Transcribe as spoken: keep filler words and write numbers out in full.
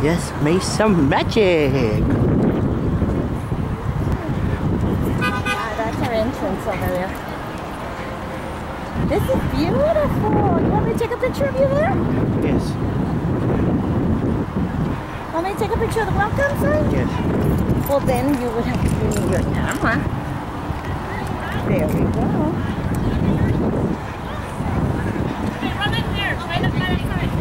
just made some magic. Ah, that's our entrance over there. This is beautiful. You want me to take a picture of you there? Yes. Want me to take a picture of the welcome sign? Yes. Well, then you would have to give me your camera. There we go. Hey, run in here. Try to find a sign.